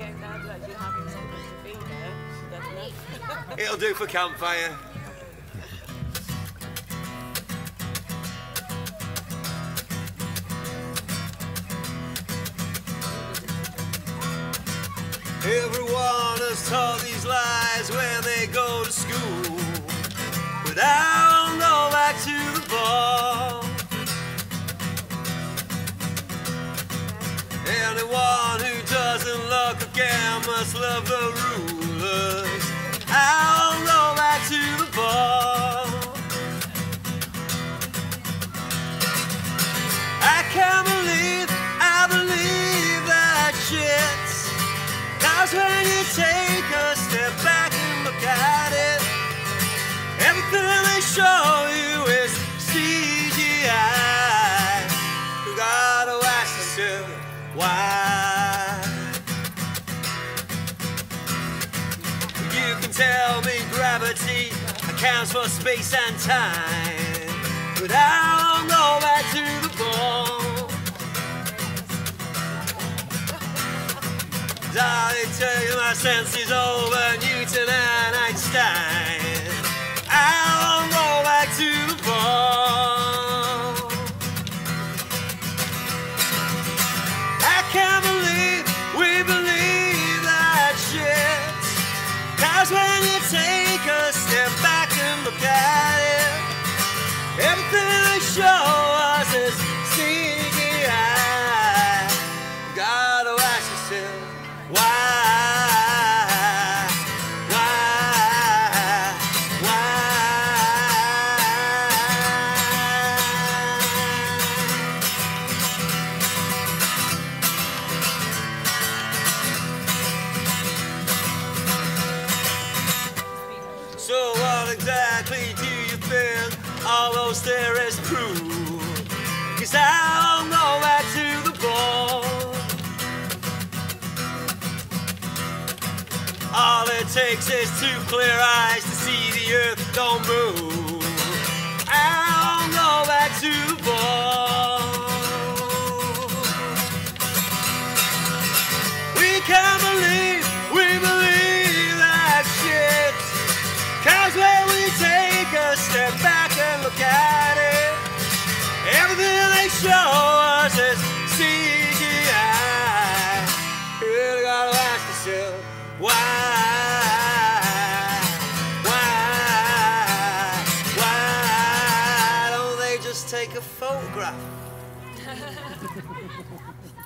going down to actually having something to finger, definitely. It'll do for campfire. Everyone has told these lies when they go to school, but I'll go back to the ball. Anyone who doesn't look again must love the rulers. I'll go back to the ball. I believe that shit. 'Cause when you take a step back and look at it, everything they show you is CGI. You gotta ask yourself why. You can tell me gravity accounts for space and time, but I'll go back to the ball. I tell you my senses over Newton and Einstein. I'll go back to the ball. I can't believe we believe that shit. 'Cause when you take a step back and look at it, everything they show us is CGI. You gotta ask yourself why? So what exactly do you think all those theories prove? 'Cause I'll go back to the ball. All it takes is two clear eyes to see the earth don't move. I'll go back to the ball. We can't believe that shit. 'Cause when we take a step back and look at it, everything they show us is CGI. You really gotta ask yourself why? Why don't they just take a photograph?